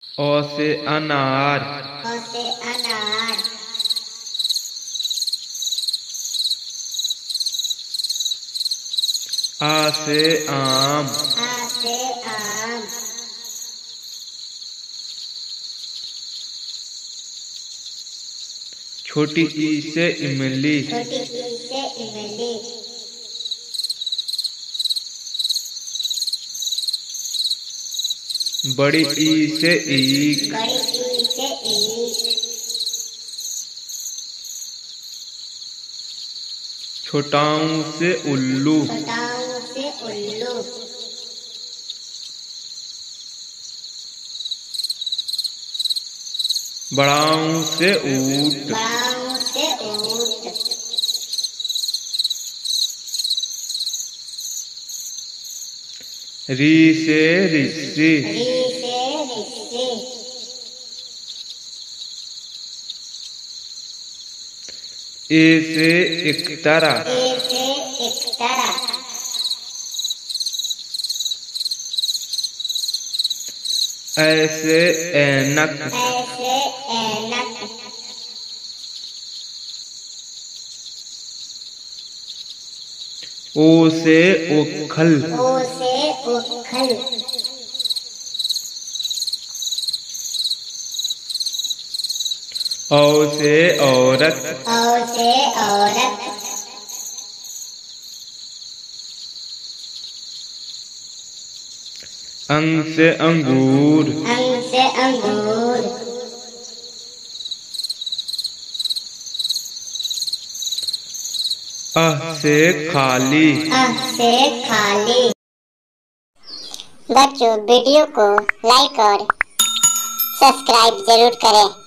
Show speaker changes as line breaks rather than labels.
अ से अनार।
अ से अनार।
आ से आम।
आ से आम।
छोटी ई से इमली।
छोटी ई से इमली।
बड़ी ई से ईख।
बड़ी ई से ईख।
छोटाऊ से उल्लू।
छोटाऊ से उल्लू।
बड़ाऊ से ऊंट।
बड़ाऊ से ऊंट।
री से ऋषि।
री से ऋषि।
ए से इकतारा।
ए से इकतारा।
ऐ से ऐनक।
ऐ से ऐनक।
ओ से ओखल।
ओ से ओखल।
औ से औरत।
औ से औरत।
अंग से अंगूर।
अंग से अंगूर।
अह से खाली।
अह से खाली। बच्चों वीडियो को लाइक और सब्सक्राइब जरूर करें।